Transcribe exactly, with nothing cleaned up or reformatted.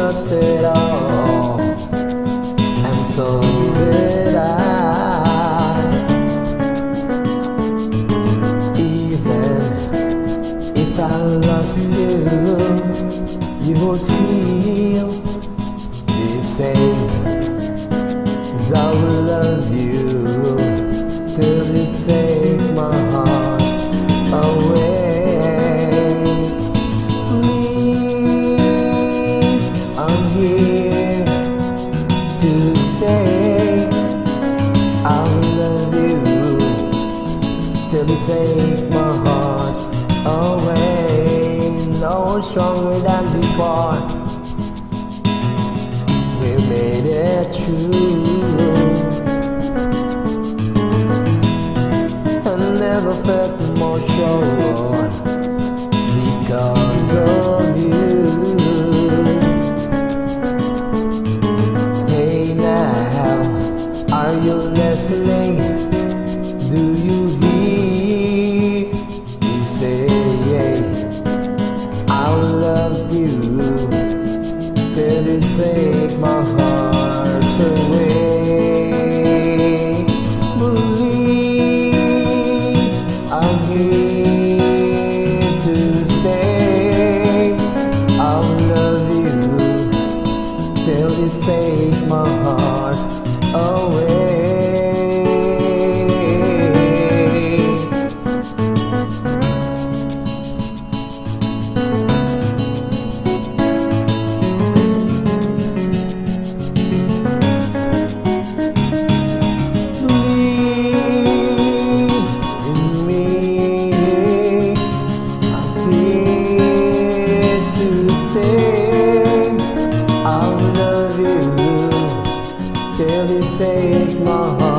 lost it all, and so did I. Even if I lost you, you would feel the same. 'Cause I will love you till you take my heart away. Please, I'm here to stay. I will love you till you take my heart away. No stronger than before, we made it true. I never felt more sure because of you. Hey now, are you listening? Do you hear me say, I'll love you till you take my heart away. Believe I'm here to stay. I'll love you till you take my heart away. I'll love you till you take my heart.